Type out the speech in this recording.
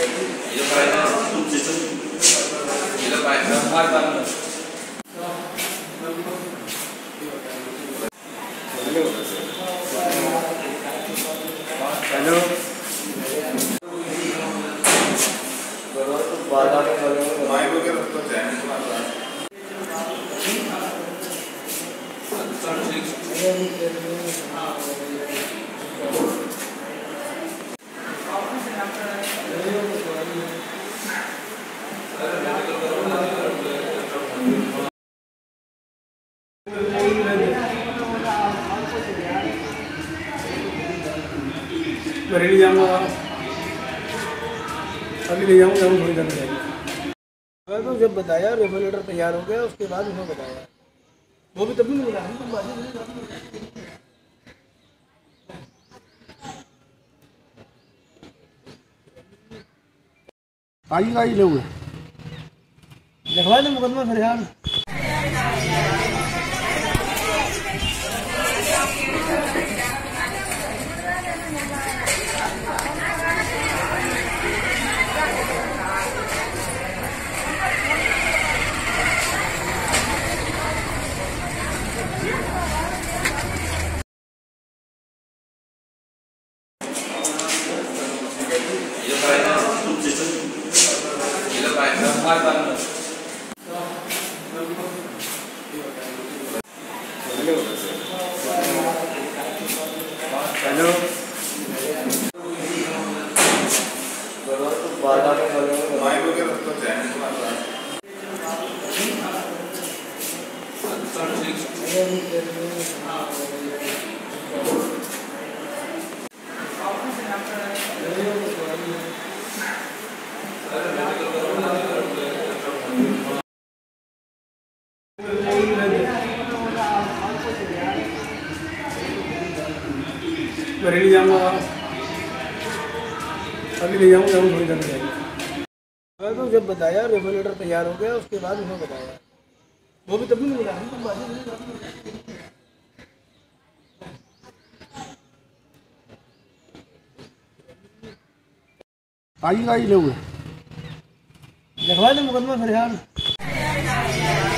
Hello mic वगैरह तो ले जाऊँगा, अभी ले जाऊँगा थोड़ी देर में। तो जब बताया रेगुलेटर तैयार हो गया उसके बाद उन्होंने बताया, वो भी तभी नहीं बताया। आई लोग लिखवा दे मुकदमा फरियाद। हेलो माइक वगैरह तो ले जाऊँगा, अभी ले जाऊँगा थोड़ी देर में। तो जब बताया रेगुलेटर तैयार हो गया उसके बाद उन्होंने बताया, वो भी तभी नहीं बताया। आई लोग लिखवा दे मुकदमा फरियाद।